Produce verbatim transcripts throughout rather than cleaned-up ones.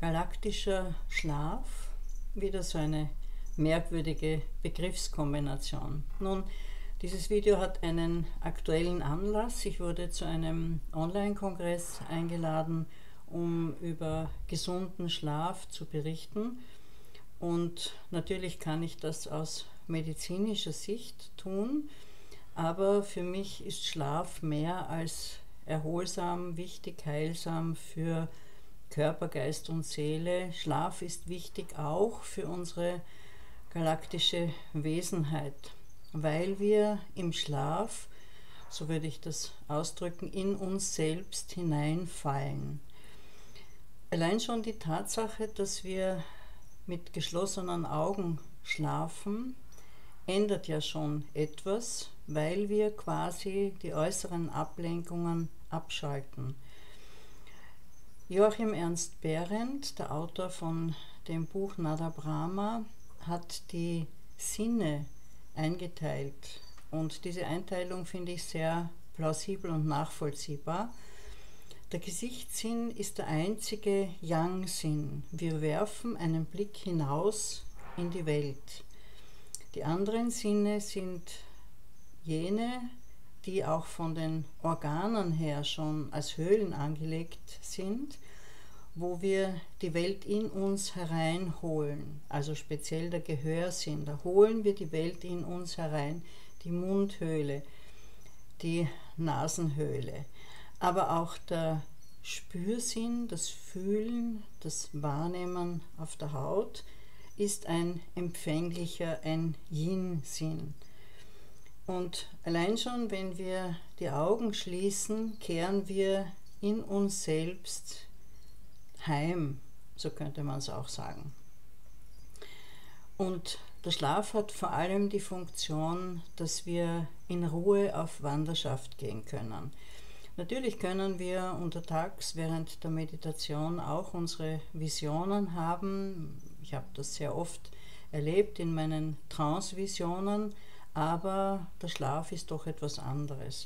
Galaktischer Schlaf, wieder so eine merkwürdige Begriffskombination. Nun, dieses Video hat einen aktuellen Anlass. Ich wurde zu einem Online-Kongress eingeladen, um über gesunden Schlaf zu berichten. Und natürlich kann ich das aus medizinischer Sicht tun, aber für mich ist Schlaf mehr als erholsam, wichtig, heilsam für Körper, Geist und Seele. Schlaf ist wichtig auch für unsere galaktische Wesenheit, weil wir im Schlaf, so würde ich das ausdrücken, in uns selbst hineinfallen. Allein schon die Tatsache, dass wir mit geschlossenen Augen schlafen, ändert ja schon etwas, weil wir quasi die äußeren Ablenkungen abschalten. Joachim Ernst Behrendt, der Autor von dem Buch Nada Brahma, hat die Sinne eingeteilt. Und diese Einteilung finde ich sehr plausibel und nachvollziehbar. Der Gesichtssinn ist der einzige Yang-Sinn. Wir werfen einen Blick hinaus in die Welt. Die anderen Sinne sind jene, die auch von den Organen her schon als Höhlen angelegt sind, wo wir die Welt in uns hereinholen, also speziell der Gehörsinn. Da holen wir die Welt in uns herein, die Mundhöhle, die Nasenhöhle, aber auch der Spürsinn, das Fühlen, das Wahrnehmen auf der Haut ist ein empfänglicher, ein Yin-Sinn. Und allein schon, wenn wir die Augen schließen, kehren wir in uns selbst heim, so könnte man es auch sagen. Und der Schlaf hat vor allem die Funktion, dass wir in Ruhe auf Wanderschaft gehen können. Natürlich können wir untertags während der Meditation auch unsere Visionen haben. Ich habe das sehr oft erlebt in meinen Trance-Visionen, aber der Schlaf ist doch etwas anderes.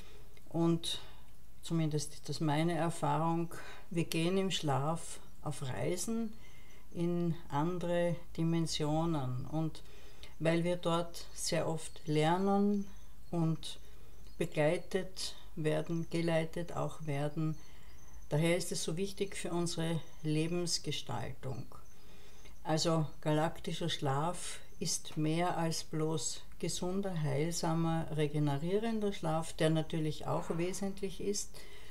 Und zumindest ist das meine Erfahrung, wir gehen im Schlaf auf Reisen in andere Dimensionen. Und weil wir dort sehr oft lernen und begleitet werden, geleitet auch werden, daher ist es so wichtig für unsere Lebensgestaltung. Also galaktischer Schlaf ist mehr als bloß gesunder, heilsamer, regenerierender Schlaf, der natürlich auch wesentlich ist.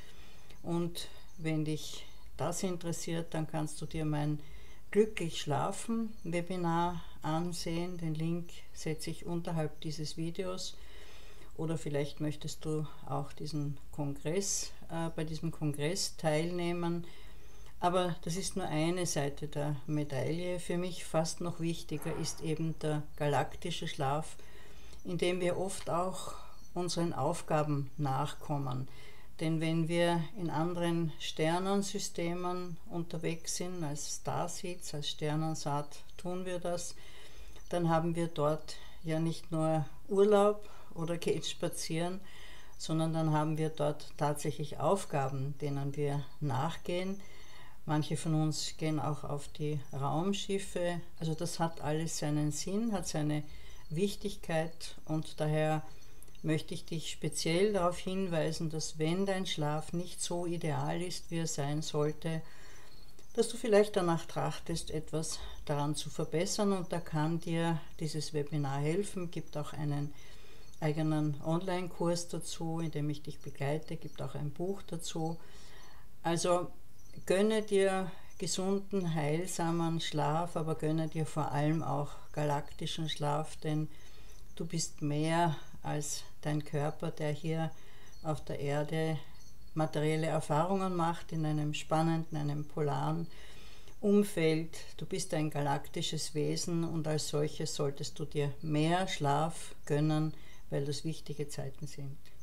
Und wenn dich das interessiert, dann kannst du dir mein Glücklich Schlafen Webinar ansehen. Den Link setze ich unterhalb dieses Videos. Oder vielleicht möchtest du auch diesen Kongress, äh, bei diesem Kongress teilnehmen. Aber das ist nur eine Seite der Medaille. Für mich fast noch wichtiger ist eben der galaktische Schlaf, in dem wir oft auch unseren Aufgaben nachkommen. Denn wenn wir in anderen Sternensystemen unterwegs sind, als Starseeds, als Sternensaat tun wir das, dann haben wir dort ja nicht nur Urlaub oder gehen spazieren, sondern dann haben wir dort tatsächlich Aufgaben, denen wir nachgehen. Manche von uns gehen auch auf die Raumschiffe. Also das hat alles seinen Sinn, hat seine Wichtigkeit, und daher möchte ich dich speziell darauf hinweisen, dass wenn dein Schlaf nicht so ideal ist, wie er sein sollte, dass du vielleicht danach trachtest, etwas daran zu verbessern, und da kann dir dieses Webinar helfen. Es gibt auch einen eigenen Online-Kurs dazu, in dem ich dich begleite, gibt auch ein Buch dazu. Also gönne dir gesunden, heilsamen Schlaf, aber gönne dir vor allem auch galaktischen Schlaf, denn du bist mehr als dein Körper, der hier auf der Erde materielle Erfahrungen macht in einem spannenden, einem polaren Umfeld. Du bist ein galaktisches Wesen, und als solches solltest du dir mehr Schlaf gönnen, weil das wichtige Zeiten sind.